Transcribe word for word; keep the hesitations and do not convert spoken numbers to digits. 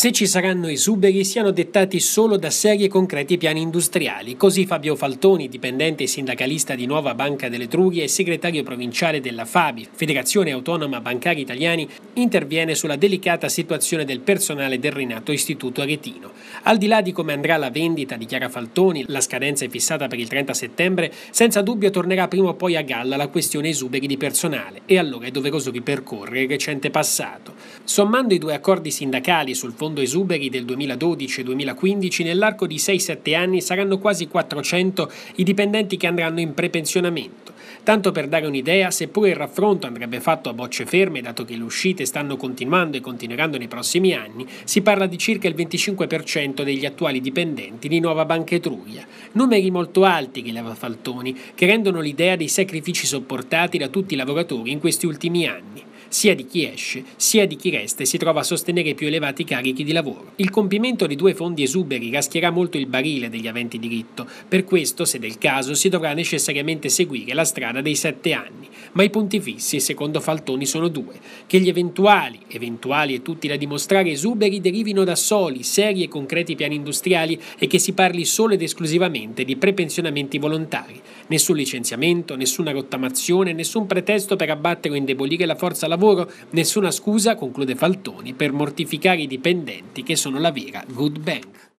Se ci saranno esuberi siano dettati solo da seri e concreti piani industriali, così Fabio Faltoni, dipendente e sindacalista di Nuova Banca dell'Etruria e segretario provinciale della FABI, Federazione Autonoma Bancari Italiani, interviene sulla delicata situazione del personale del rinato Istituto Aretino. Al di là di come andrà la vendita, dichiara Faltoni, la scadenza è fissata per il trenta settembre, senza dubbio tornerà prima o poi a galla la questione esuberi di personale e allora è doveroso ripercorrere il recente passato. Sommando i due accordi sindacali sul fondo esuberi del duemiladodici e duemilaquindici, nell'arco di sei sette anni saranno quasi quattrocento i dipendenti che andranno in prepensionamento. Tanto per dare un'idea, seppure il raffronto andrebbe fatto a bocce ferme, dato che le uscite stanno continuando e continueranno nei prossimi anni, si parla di circa il venticinque per cento degli attuali dipendenti di Nuova Banca Etruria. Numeri molto alti, rileva Faltoni, che rendono l'idea dei sacrifici sopportati da tutti i lavoratori in questi ultimi anni. Sia di chi esce, sia di chi resta e si trova a sostenere i più elevati carichi di lavoro. Il compimento di due fondi esuberi raschierà molto il barile degli aventi diritto. Per questo, se del caso, si dovrà necessariamente seguire la strada dei sette anni. Ma i punti fissi, secondo Faltoni, sono due: che gli eventuali, eventuali e tutti da dimostrare esuberi derivino da soli, seri e concreti piani industriali e che si parli solo ed esclusivamente di prepensionamenti volontari. Nessun licenziamento, nessuna rottamazione, nessun pretesto per abbattere o indebolire la forza lavoro, nessuna scusa, conclude Faltoni, per mortificare i dipendenti che sono la vera good bank.